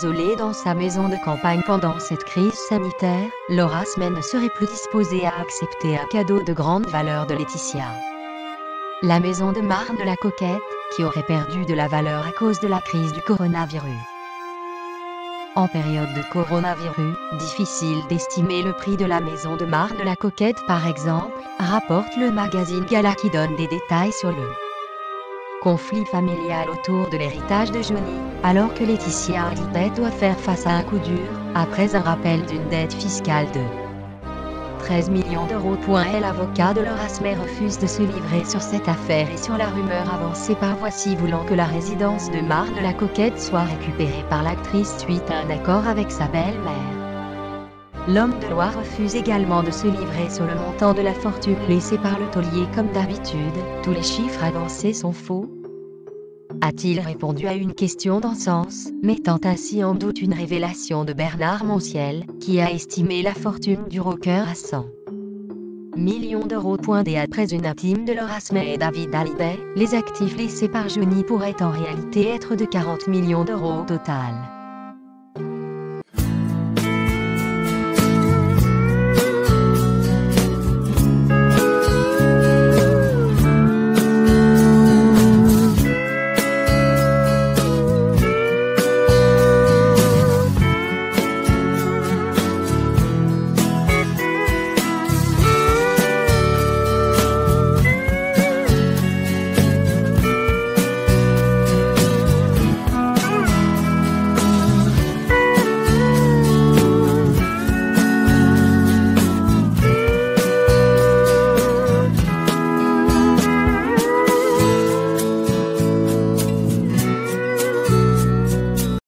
isolée dans sa maison de campagne pendant cette crise sanitaire, Laura Smet ne serait plus disposée à accepter un cadeau de grande valeur de Laetitia. La maison de Marne-la-Coquette, qui aurait perdu de la valeur à cause de la crise du coronavirus. En période de coronavirus, difficile d'estimer le prix de la maison de Marne-la-Coquette par exemple, rapporte le magazine Gala qui donne des détails sur le conflit familial autour de l'héritage de Johnny, alors que Laetitia Hallyday doit faire face à un coup dur, après un rappel d'une dette fiscale de 13 millions d'euros. L'avocat de Laura Smet refuse de se livrer sur cette affaire et sur la rumeur avancée par Voici voulant que la résidence de Marne-la-Coquette soit récupérée par l'actrice suite à un accord avec sa belle-mère. L'homme de loi refuse également de se livrer sur le montant de la fortune laissée par le taulier comme d'habitude, tous les chiffres avancés sont faux, a-t-il répondu à une question dans ce sens, mettant ainsi en doute une révélation de Bernard Montiel, qui a estimé la fortune du rocker à 100 millions d'euros. Et après une intime de Laura Smet et David Hallyday, les actifs laissés par Johnny pourraient en réalité être de 40 millions d'euros au total.